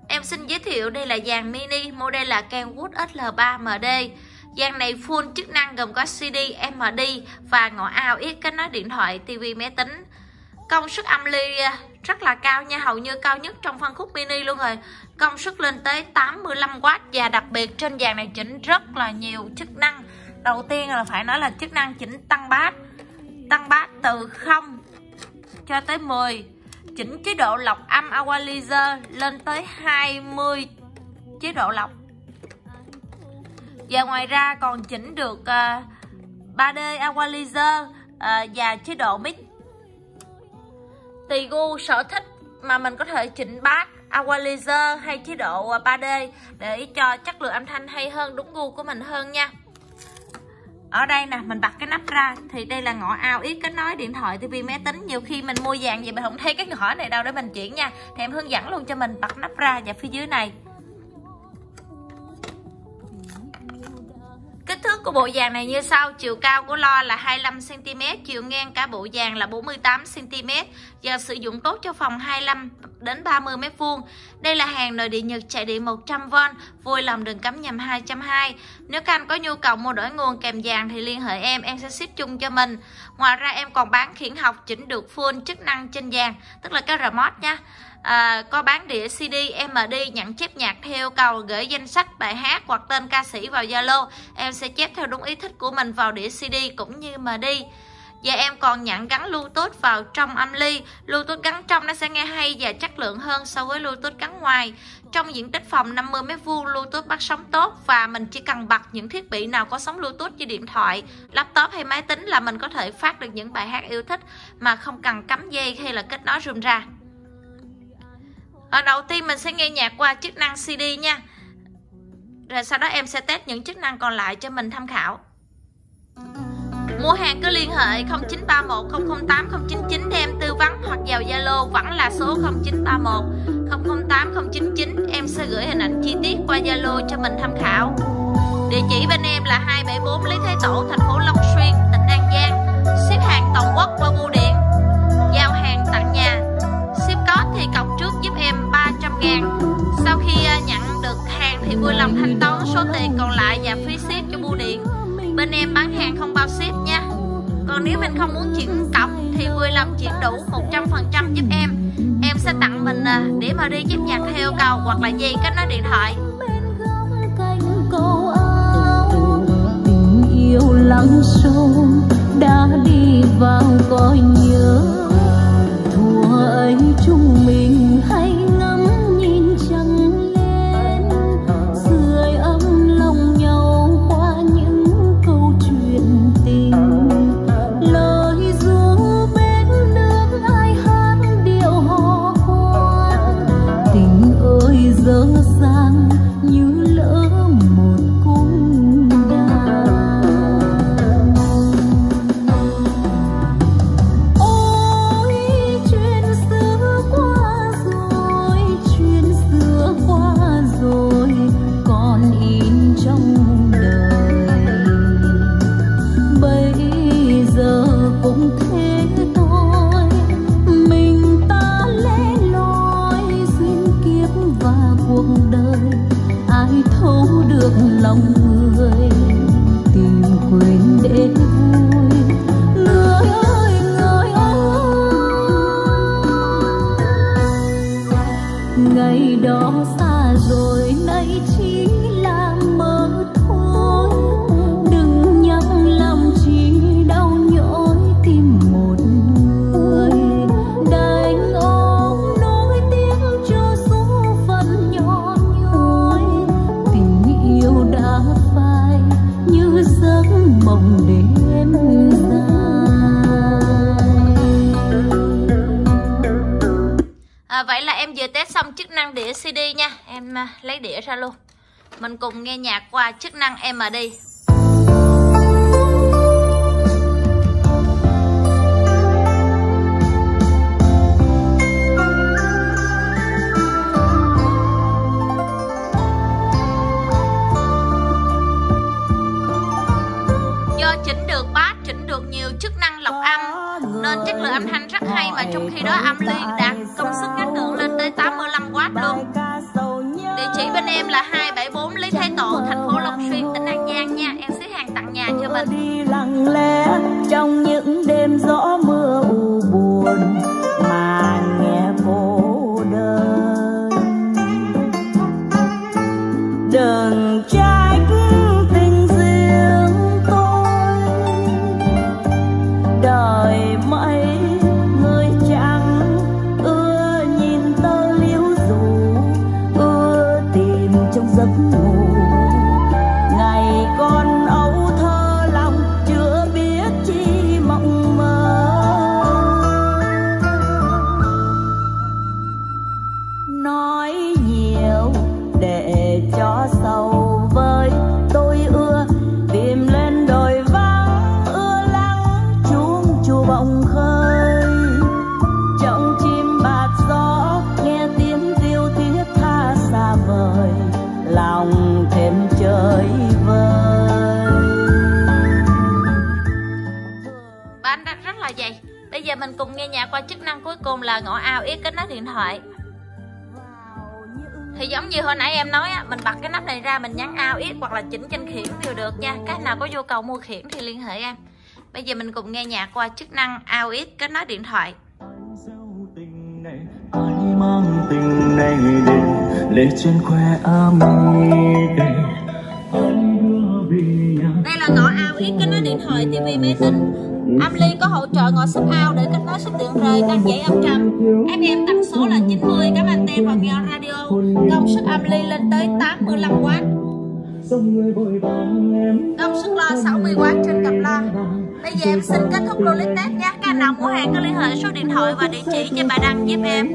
Em xin giới thiệu đây là dàn mini, model là Kenwood SL3MD. Dàn này full chức năng gồm có CD, MD và ngõ AUX, kết nối điện thoại, TV, máy tính. Công suất âm ly rất là cao nha, hầu như cao nhất trong phân khúc mini luôn rồi. Công suất lên tới 85W và đặc biệt trên dàn này chỉnh rất là nhiều chức năng. Đầu tiên là phải nói là chức năng chỉnh tăng bass từ 0 cho tới 10. Chỉnh chế độ lọc âm equalizer lên tới 20 chế độ lọc. Và ngoài ra còn chỉnh được 3D equalizer và chế độ mix. Tùy gu sở thích mà mình có thể chỉnh bass, equalizer hay chế độ 3D để cho chất lượng âm thanh hay hơn, đúng gu của mình hơn nha. Ở đây nè, mình bật cái nắp ra thì đây là ngõ AUX kết nối điện thoại, TV, máy tính. Nhiều khi mình mua vàng vậy mình không thấy cái ngõ này đâu để mình chuyển nha, thì em hướng dẫn luôn cho mình. Bật nắp ra và phía dưới này. Kích thước của bộ dàn này như sau. Chiều cao của lo là 25cm, chiều ngang cả bộ dàn là 48cm. Và sử dụng tốt cho phòng 25 đến 30m². Đây là hàng nội địa Nhật, chạy điện 100V, vui lòng đừng cắm nhầm 2.2. Nếu các anh có nhu cầu mua đổi nguồn kèm dàn thì liên hệ em sẽ ship chung cho mình. Ngoài ra em còn bán khiển học chỉnh được full chức năng trên dàn, tức là cái remote nha. Có bán đĩa CD, MD, nhận chép nhạc theo yêu cầu, gửi danh sách bài hát hoặc tên ca sĩ vào Zalo. Em sẽ chép theo đúng ý thích của mình vào đĩa CD cũng như MD. Và em còn nhận gắn Bluetooth vào trong âm ly. Bluetooth gắn trong nó sẽ nghe hay và chất lượng hơn so với Bluetooth gắn ngoài. Trong diện tích phòng 50m², Bluetooth bắt sóng tốt. Và mình chỉ cần bật những thiết bị nào có sóng Bluetooth như điện thoại, laptop hay máy tính là mình có thể phát được những bài hát yêu thích mà không cần cắm dây hay là kết nối room ra. Đầu tiên mình sẽ nghe nhạc qua chức năng CD nha. Rồi sau đó em sẽ test những chức năng còn lại cho mình tham khảo. Mua hàng cứ liên hệ 0931 008 099 để em tư vấn, hoặc vào Zalo vẫn là số 0931 008 099. Em sẽ gửi hình ảnh chi tiết qua Zalo cho mình tham khảo. Địa chỉ bên em là 274 Lý Thái Tổ, thành phố Long Xuyên, tỉnh An Giang. Ship hàng toàn quốc qua bưu điện, giao hàng tận nhà. Ship code thì cọc trước giúp em 300.000. Sau khi nhận được hàng thì vui lòng thanh toán số tiền còn lại và phí ship cho bưu điện. Bên em bán hàng không bao ship nha. Còn nếu mình không muốn chuyển cọc thì vui lòng chuyển đủ 100% giúp em. Em sẽ tặng mình để mà đi chép nhạc theo yêu cầu hoặc là dây kết nối điện thoại. Tình yêu lắng sâu đã đi vào cõi nhớ. Thua ấy chúng mình hay ngắm nhìn trăng lên, sưởi ấm lòng nhau qua những câu chuyện tình. Lời ru bên nước ai hát điệu hò khoan, tình ơi dở dang như lỡ một cung đàn. Ôi chuyện xưa qua rồi, chuyện xưa qua rồi, còn in trong đời. Bây giờ cũng thế thôi, mình ta lẻ loi duyên kiếp và cuộc đời. Ai thấu được lòng người, tìm quên để vui. Người ơi người ơi, ngày đó xa rồi nay chỉ là mơ thôi. Đừng nhắc làm chi đau nhói tim một người. Đành ôm nỗi tiếc cho số phận nhỏ nhoi. Tình yêu đã phai như giấc mộng đêm dài. Vậy là em vừa test xong chức năng đĩa CD nha. Em lấy đĩa ra luôn. Mình cùng nghe nhạc qua chức năng MD. Do chỉnh được bass, chỉnh được nhiều chức năng lọc âm nên chất lượng âm thanh rất hay, mà trong khi đó âm ly đạt công suất gánh lượng lên tới 85W luôn. em là 274 Lý Thái Tổ, thành phố Long Xuyên, tỉnh An Giang nha. Em xếp hàng tặng nhà cho mình. Đi lặng lẽ trong những đêm gió mưa u buồn mà nghe cô đơn. Đừng trách tình riêng tôi, đời mấy người chẳng ưa nhìn tơ liễu rủ, ưa tìm trong giấc ngủ. Ngày con ấu thơ lòng chưa biết chi mộng mơ, nói nhiều để cho sầu vơi. Tôi ưa tìm lên đồi vắng, ưa lắng chuông chùa bỗng khơi. Trong chim bạt gió nghe tiếng tiêu thiết tha xa vời, lòng thêm chơi vơi. Bán rất là dày. Bây giờ mình cùng nghe nhạc qua chức năng cuối cùng là ngõ ao yết kết nối điện thoại. Thì giống như hồi nãy em nói á, mình bật cái nắp này ra, mình nhấn ao yết hoặc là chỉnh trên khiển đều được nha. Các nào có nhu cầu mua khiển thì liên hệ em. Bây giờ mình cùng nghe nhạc qua chức năng ao yết kết nối điện thoại. Ai mang tình này đến, lệ trên khoe ấm đây. Đây là ngõ ao yết kết nối điện thoại, tivi, máy tính. Âm ly có hỗ trợ ngõ sub ao để kết nối sub điện rời, tăng dãy âm trầm. FM tần số là 90, các anten và nghe radio. Công suất âm ly lên tới 85W. Công suất loa 60W trên cặp loa. Bây giờ em xin kết thúc clip test nhé. Các nào mua hàng có liên hệ số điện thoại và địa chỉ cho bà đăng giúp em.